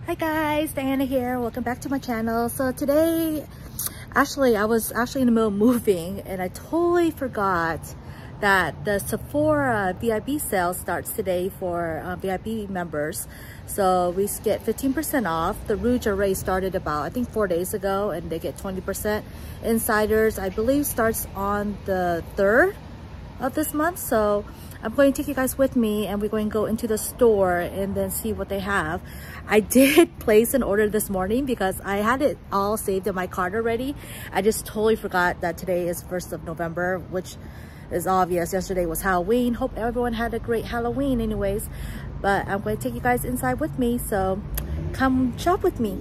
Hi guys, Diana here. Welcome back to my channel. So today, I was in the middle of moving and I totally forgot that the Sephora VIB sale starts today for VIB members. So we get 15% off. The Rouge already started about, I think 4 days ago, and they get 20%. Insiders, I believe, starts on the 3rd of this month. So I'm going to take you guys with me and we're going to go into the store and then see what they have. I did place an order this morning because I had it all saved in my cart already. I just totally forgot that today is 1st of November, which is obvious. Yesterday was Halloween. Hope everyone had a great Halloween anyways. But I'm going to take you guys inside with me, so come shop with me.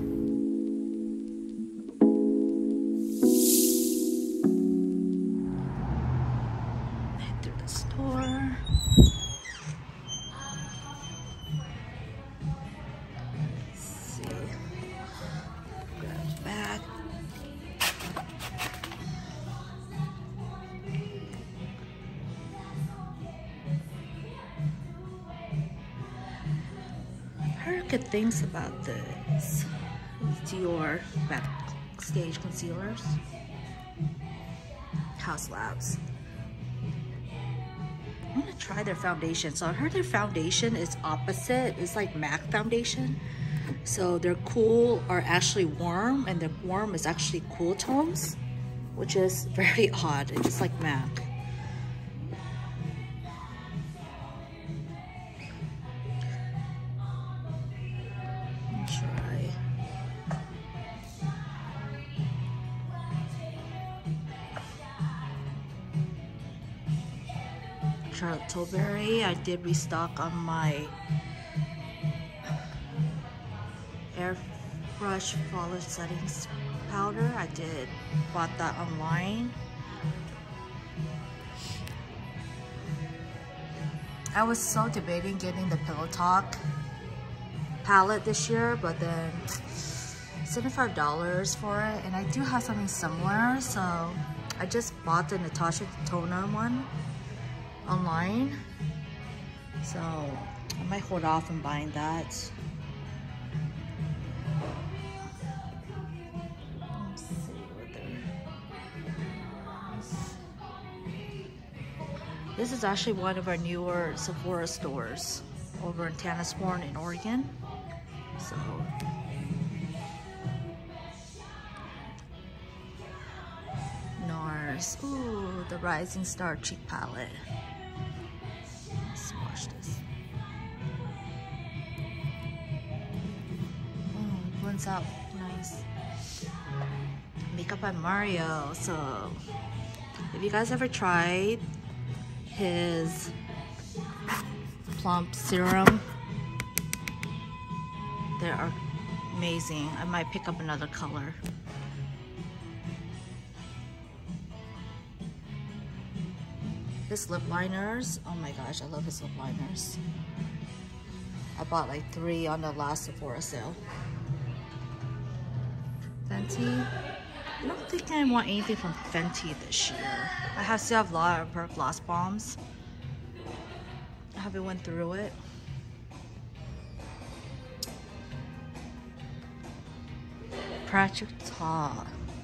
Enter the store. Let's see. Grab the bag. I heard good things about this. Dior Backstage Concealers. House Labs. I'm gonna try their foundation. So I heard their foundation is opposite. It's like MAC foundation. So their cool are actually warm, and their warm is actually cool tones, which is very odd. It's just like MAC. Charlotte Tilbury. I did restock on my airbrush flawless settings powder. I bought that online. I was so debating getting the Pillow Talk palette this year, but then $75 for it, and I do have something similar, so I just bought the Natasha Toner one online, so I might hold off on buying that. Let's see what this is actually one of our newer Sephora stores over in Tanasbourne in Oregon. So NARS. Ooh, the Rising Star cheek palette. Watch this. It blends out nice. Makeup by Mario. So if you guys ever tried his plump serum, they are amazing. I might pick up another color. His lip liners, oh my gosh, I love his lip liners. I bought like 3 on the last Sephora sale. Fenty, I don't think I want anything from Fenty this year. I still have a lot of her gloss bombs. I haven't went through it. Project Top.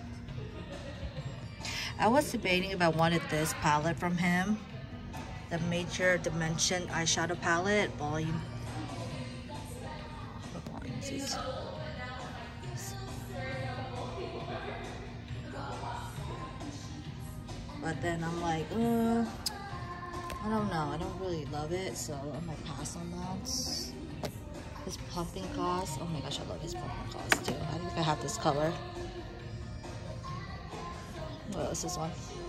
I was debating if I wanted this palette from him, the Major Dimension eyeshadow palette, volume. What volume is this? But then I'm like, I don't know. I don't really love it, so I might pass on that. His pumping gloss. Oh my gosh, I love his pumping gloss too. I think I have this color. What is this one?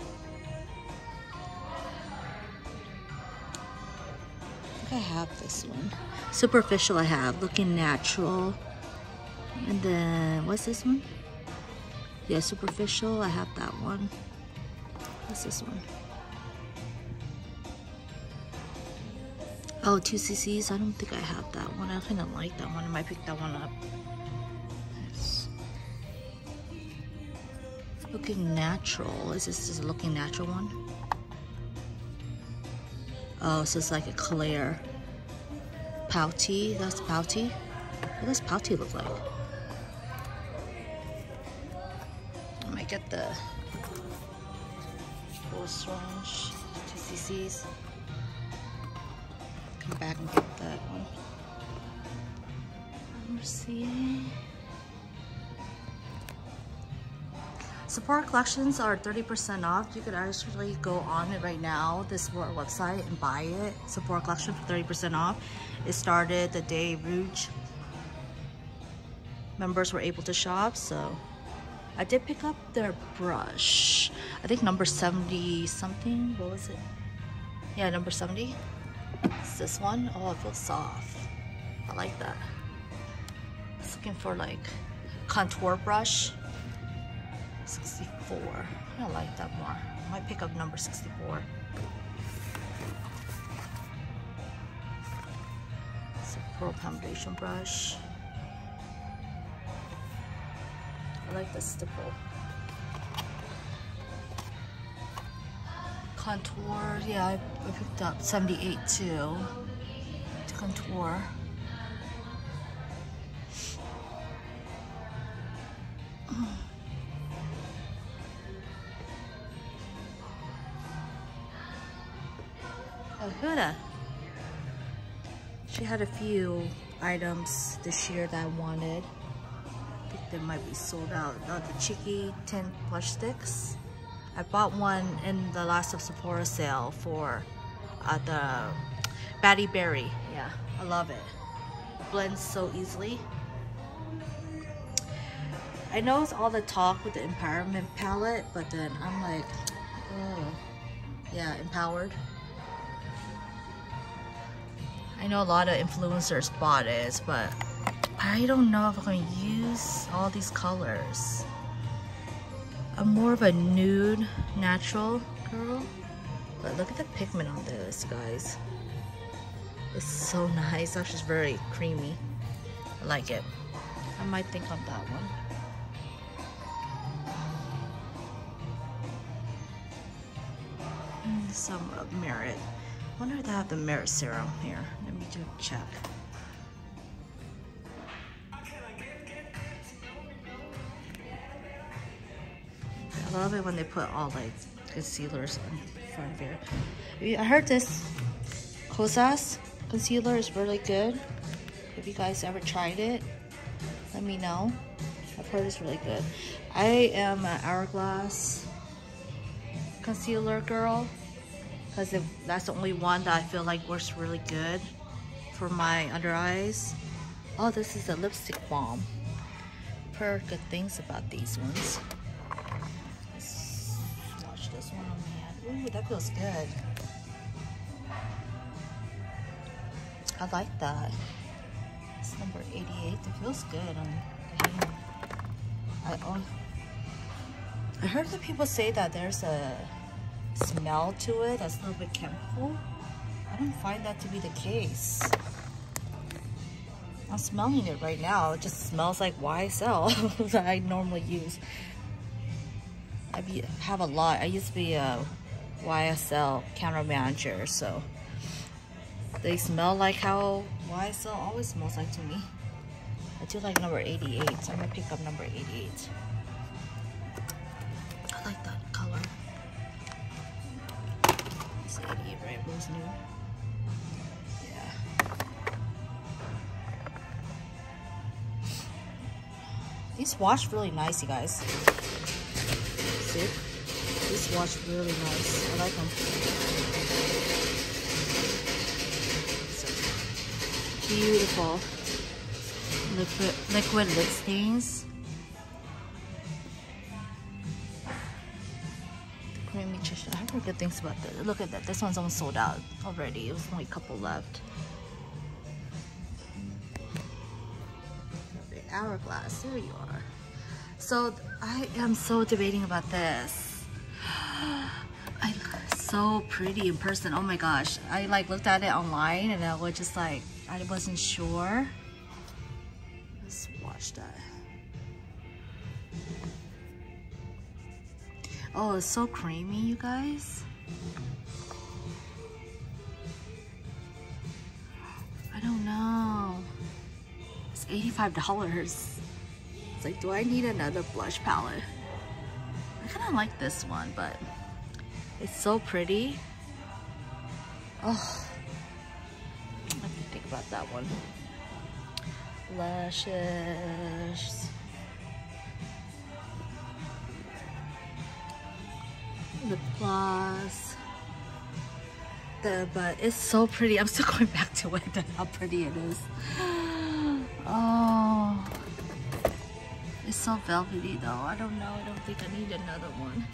I think I have this one. Superficial I have. Looking Natural. And then, what's this one? Yeah, Superficial. I have that one. What's this one? Oh, 2cc's. I don't think I have that one. I kind of like that one. I might pick that one up. Looking Natural. Is this a Looking Natural one? Oh, so it's like a clear pouty. That's pouty. What does pouty look like? I might get the full syringe, 2 cc's. Come back and get that one. Let's see. Sephora collections are 30% off. You could actually go on it right now, this Sephora website, and buy it. Sephora collection for 30% off. It started the day Rouge members were able to shop, so I did pick up their brush. I think number 70 something. What was it? Yeah, number 70. It's this one. Oh, it feels soft. I like that. I was looking for like contour brush. 64. I like that more. I might pick up number 64. It's a pearl foundation brush. I like the stipple. Contour, yeah, I picked up 78 too. To contour. Huda. She had a few items this year that I wanted. I think they might be sold out. The Cheeky Tint Blush Sticks. I bought one in the last of Sephora sale for the Batty Berry. Yeah, I love it. Blends so easily. I know it's all the talk with the Empowerment palette, but then I'm like, oh, yeah, empowered. I know a lot of influencers bought it, but I don't know if I'm going to use all these colors. I'm more of a nude, natural girl. But look at the pigment on this, guys. It's so nice. It's just very creamy. I like it. I might think of that one. Some of Merit. I wonder if they have the Merit serum here. Let me do a check. I love it when they put all like concealers on front of here. I heard this Kosas concealer is really good. If you guys ever tried it, let me know. I've heard it's really good. I am an Hourglass concealer girl, because that's the only one that I feel like works really good for my under eyes. Oh, this is a lipstick balm. I've heard good things about these ones. Let's swatch this one on my hand. Ooh, that feels good. I like that. It's number 88. It feels good on the hand. I heard that people say that there's a smell to it that's a little bit chemical. I don't find that to be the case. I'm smelling it right now. It just smells like YSL that I normally use. I have a lot. I used to be a YSL counter manager, so they smell like how YSL always smells like to me. I do like number 88, so I'm gonna pick up number 88. I like that color. It's 88, right? Rose Nude. Yeah. These wash really nice, you guys. See? These wash really nice. I like them. So beautiful. Liquid lip stains. Creamy tissue. I heard good things about this. Look at that. This one's almost sold out already. It was only a couple left. The Hourglass. There you are. So I am so debating about this. So pretty in person. Oh my gosh. I like looked at it online and I was just like, I wasn't sure. Let's watch that. Oh, it's so creamy, you guys. I don't know. it's $85. It's like, do I need another blush palette? I kind of like this one, but it's so pretty. Oh, I have to think about that one. Lashes. Lip gloss. But it's so pretty. I'm still going back to it, how pretty it is. Oh, it's so velvety though. I don't know. I don't think I need another one.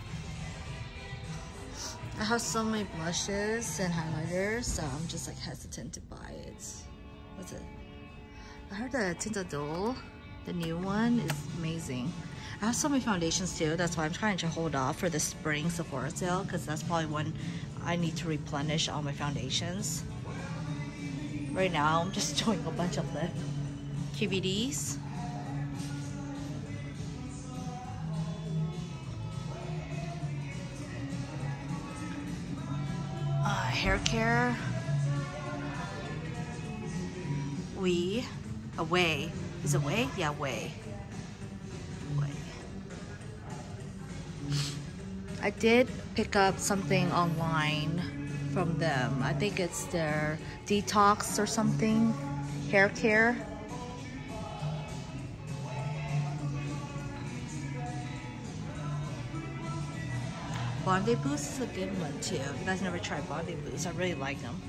I have so many blushes and highlighters, so I'm just like hesitant to buy it. What's it? I heard the Tintadol, the new one, is amazing. I have so many foundations too. That's why I'm trying to hold off for the spring Sephora sale, because that's probably when I need to replenish all my foundations. Right now, I'm just doing a bunch of lip QVDs. Hair care. Away. Is it Way? Yeah, Way. I did pick up something online from them. I think it's their detox or something. Hair care. Bondi Boost is a good one too. If you guys never tried Bondi Boost, I really like them.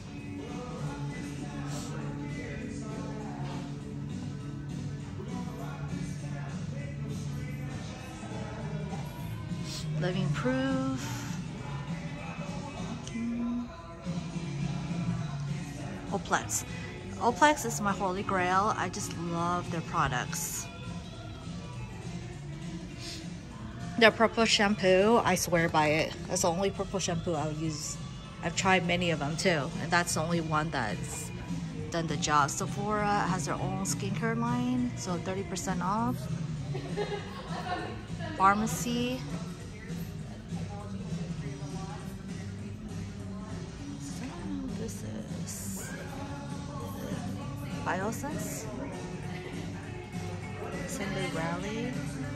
Living Proof. Oplex. Oplex is my holy grail. I just love their products. Their purple shampoo, I swear by it. That's the only purple shampoo I'll use. I've tried many of them too, and that's the only one that's done the job. Sephora has their own skincare line, so 30% off. Pharmacy. I don't know what this is. Biosense? Sunday Rally.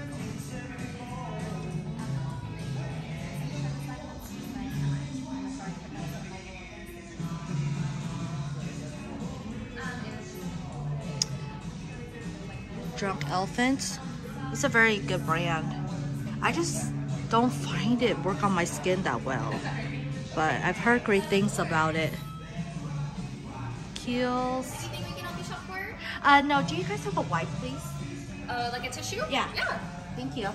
Drunk Elephant. It's a very good brand. I just don't find it work on my skin that well, but I've heard great things about it. Kiehl's. Anything we can help you shop for? No, do you guys have a wipe, please? Like a tissue? Yeah. Yeah. Thank you.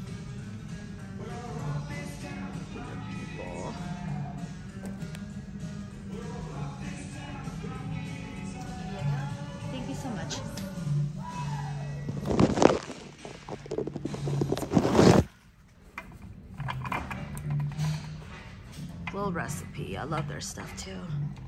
Thank you so much. Little Recipe. I love their stuff too.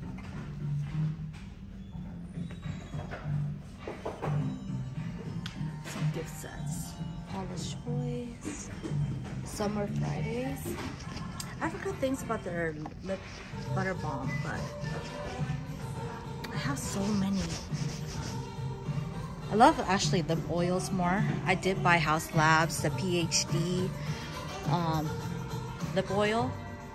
Some gift sets. Paula's Choice. Summer Fridays. I forgot things about their lip butter balm, but I have so many. I love actually lip oils more. I did buy House Labs, the PhD lip oil.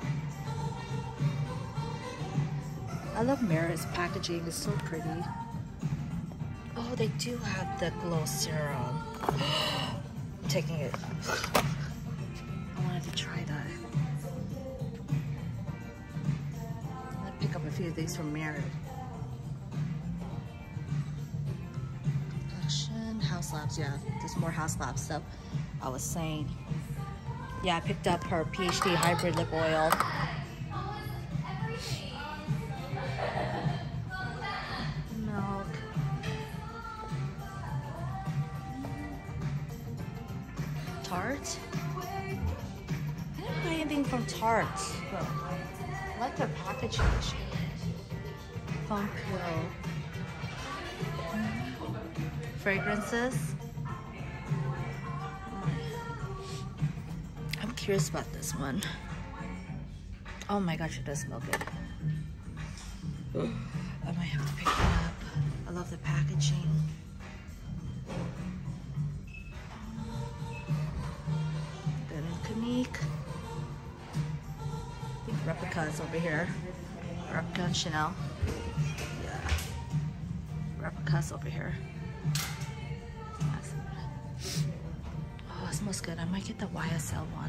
I love Merit's packaging, it's so pretty. Oh, they do have the glow serum. I'm taking it. I wanted to try that. I'm gonna pick up a few of these from Merit. House Labs, yeah, there's more House Labs stuff. I was saying, yeah, I picked up her PhD hybrid lip oil. Milk. Tarte. I didn't buy anything from Tarte, but I like their packaging. Pump Pill. Fragrances. I'm curious about this one. Oh my gosh, it does smell good. I might have to pick it up. I love the packaging. replicas over here. Replica and Chanel. Yeah. Replicas over here. Oh, it smells good. I might get the YSL one.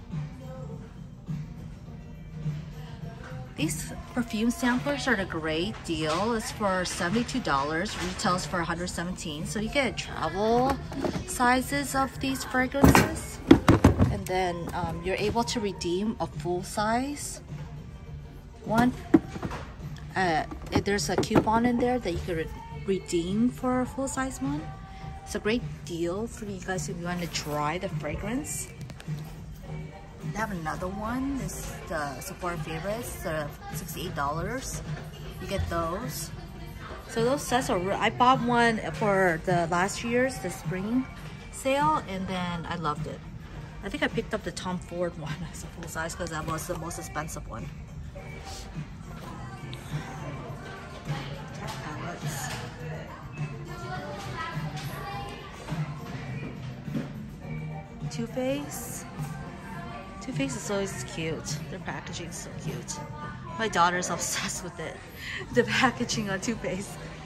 These perfume samplers are a great deal. It's for $72. Retails for $117. So you get travel sizes of these fragrances. And then you're able to redeem a full size one. There's a coupon in there that you could redeem for a full size one. It's a great deal for you guys if you want to try the fragrance. They have another one. This is the Sephora favorites. They're $68. You get those. So those sets are. I bought one for the last year's, the spring sale, and then I loved it. I think I picked up the Tom Ford one as a full size because that was the most expensive one. Palettes. Too Faced. Too Faced is always cute. Their packaging is so cute. My daughter's obsessed with it. The packaging on Too Faced.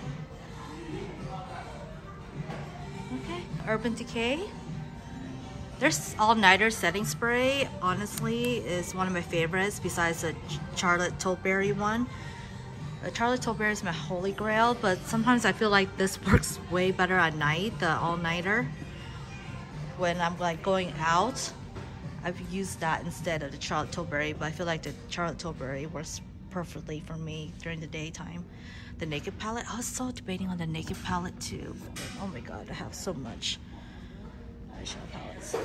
Okay, Urban Decay. Their all-nighter setting spray, honestly, is one of my favorites besides the Charlotte Tilbury one. Charlotte Tilbury is my holy grail, but sometimes I feel like this works way better at night, the all-nighter. When I'm like going out, I've used that instead of the Charlotte Tilbury, but I feel like the Charlotte Tilbury works perfectly for me during the daytime. The Naked palette, I was so debating on the Naked palette too. Oh my god, I have so much eyeshadow palettes.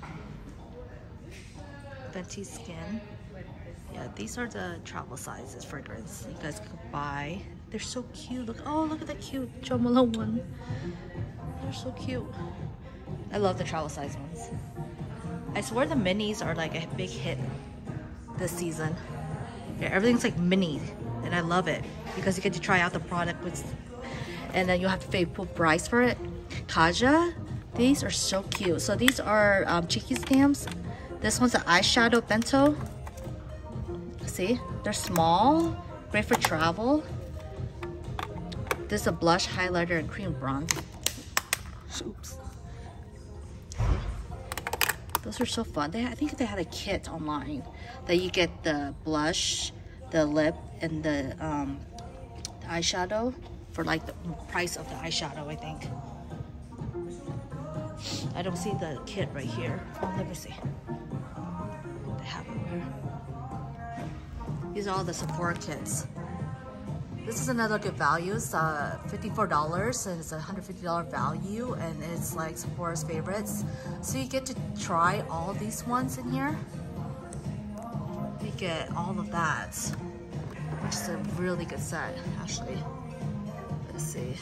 Fenty Skin. Yeah, these are the travel sizes fragrance you guys could buy. They're so cute. Look, oh, look at that cute Jo Malone one. They're so cute. I love the travel size ones. I swear the minis are like a big hit this season. Yeah, everything's like mini, and I love it because you get to try out the product with, and then you have to pay full price for it. Kaja, these are so cute. So these are cheeky stamps. This one's an eyeshadow bento. See, they're small, great for travel. This is a blush, highlighter, and cream bronze. Oops. Those are so fun. I think they had a kit online that you get the blush, the lip, and the eyeshadow for like the price of the eyeshadow, I think. I don't see the kit right here. Oh, let me see. They have it here. These are all the Sephora kits. This is another good value. It's $54 and it's a $150 value, and it's like Sephora's favorites. So you get to try all these ones in here. You get all of that, which is a really good set, actually. Let's see.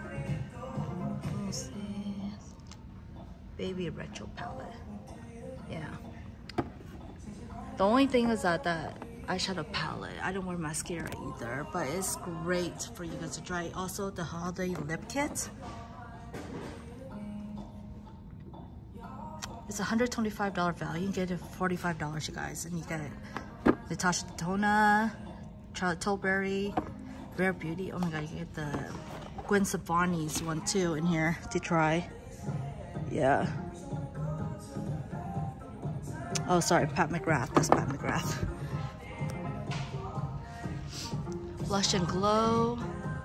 Let's see. Baby Retro palette. Yeah. The only thing is that eyeshadow palette, I don't wear mascara either, but it's great for you guys to try. Also the holiday lip kit, it's a $125 value. You get it for $45, you guys, and you get Natasha Denona, Charlotte Tilbury, Rare Beauty. Oh my god, you get the Gwen Stefani's one too in here to try. Yeah. Oh sorry, Pat McGrath. That's Pat McGrath. Blush and Glow.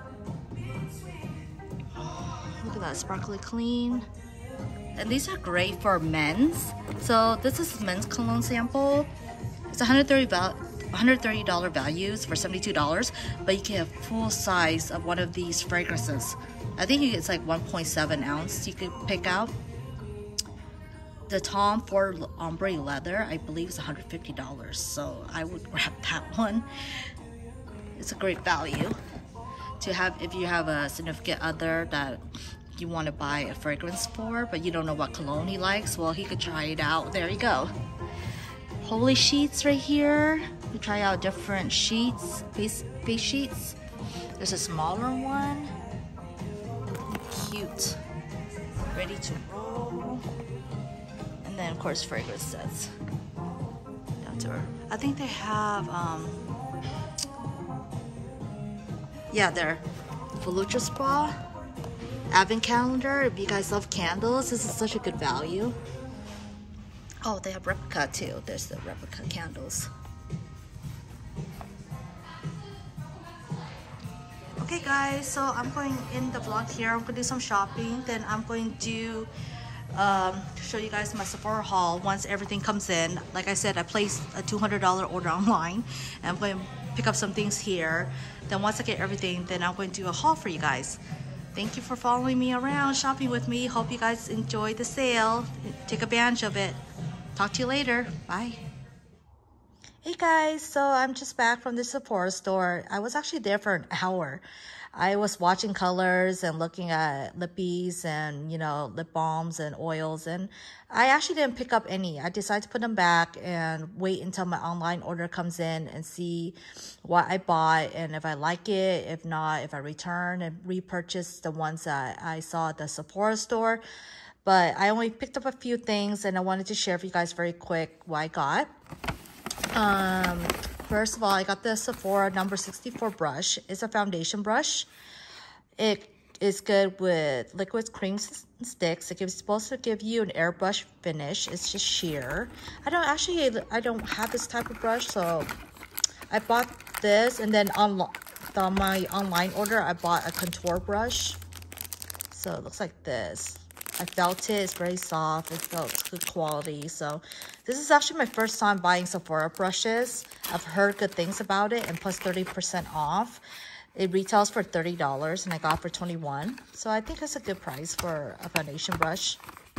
Look at that, sparkly clean. And these are great for men's. So this is men's cologne sample. It's $130 values for $72, but you can have full size of one of these fragrances. I think it's like 1.7 ounce you could pick out. The Tom Ford Ombre Leather, I believe, is $150, so I would grab that one. It's a great value to have if you have a significant other that you want to buy a fragrance for, but you don't know what cologne he likes. Well, he could try it out. There you go. Holy sheets right here. You try out different sheets, face sheets. There's a smaller one. Cute. Ready to roll. And then, of course, fragrance sets. Down tour. I think they have, yeah, their Fallujah Spa, Advent calendar. If you guys love candles, this is such a good value. Oh, they have replica too. There's the replica candles. Okay guys, so I'm going in the vlog here. I'm gonna do some shopping, then I'm going to show you guys my Sephora haul once everything comes in. Like I said, I placed a $200 order online, and I'm going to pick up some things here. Then once I get everything, then I'm going to do a haul for you guys. Thank you for following me around, shopping with me. Hope you guys enjoyed the sale. Take advantage of it. Talk to you later. Bye. Hey guys, so I'm just back from the Sephora store. I was actually there for an hour. I was watching colors and looking at lippies and, you know, lip balms and oils, and I actually didn't pick up any. I decided to put them back and wait until my online order comes in and see what I bought, and if I like it. If not, if I return and repurchase the ones that I saw at the Sephora store. But I only picked up a few things, and I wanted to share with you guys very quick what I got. First of all, I got the Sephora number 64 brush. It's a foundation brush. It is good with liquids, creams, and sticks. It's supposed to give you an airbrush finish. It's just sheer. I don't have this type of brush, so I bought this, and then on my online order, I bought a contour brush. So it looks like this. I felt it. It's very soft. It felt good quality. So this is actually my first time buying Sephora brushes. I've heard good things about it, and plus 30% off. It retails for $30, and I got it for $21. So I think it's a good price for a foundation brush.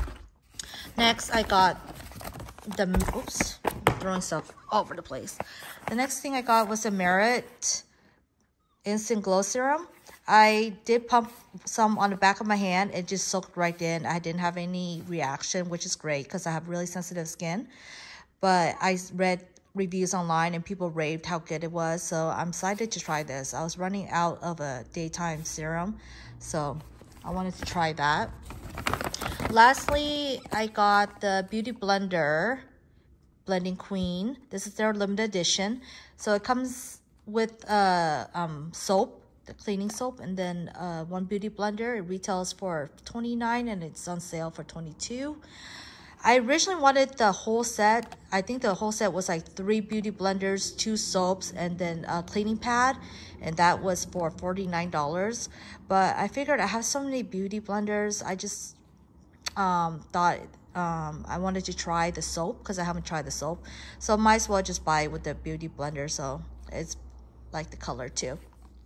Next, I got the, oops, I'm throwing stuff all over the place. The next thing I got was the Merit Instant Glow Serum. I did pump some on the back of my hand. It just soaked right in. I didn't have any reaction, which is great because I have really sensitive skin. But I read reviews online and people raved how good it was. So I'm excited to try this. I was running out of a daytime serum, so I wanted to try that. Lastly, I got the Beauty Blender Blending Queen. This is their limited edition. So it comes with soap, the cleaning soap, and then one beauty blender. It retails for $29 and it's on sale for $22. I originally wanted the whole set. I think the whole set was like 3 beauty blenders, 2 soaps, and then a cleaning pad, and that was for $49. But I figured I have so many beauty blenders, I just thought I wanted to try the soap because I haven't tried the soap, so might as well just buy it with the beauty blender. So it's like the color too.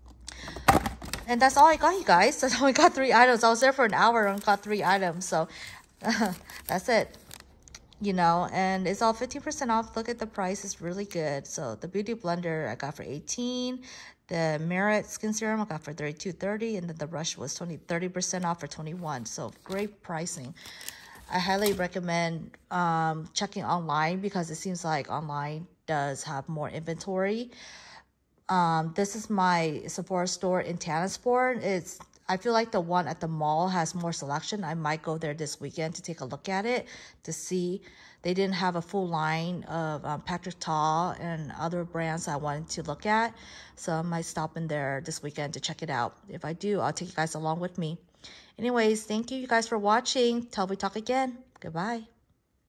And that's all I got, you guys. I only got 3 items. I was there for an hour and got 3 items. So that's it. You know, and it's all 15% off. Look at the price. It's really good. So the beauty blender I got for $18. The Merit skin serum I got for $32.30. And then the brush was 30% off for $21. So great pricing. I highly recommend checking online because it seems like online does have more inventory. This is my Sephora store in Tannersport. I feel like the one at the mall has more selection. I might go there this weekend to take a look at it to see. They didn't have a full line of Patrick Ta and other brands I wanted to look at. So I might stop in there this weekend to check it out. If I do, I'll take you guys along with me. Anyways, thank you guys for watching. Till we talk again. Goodbye.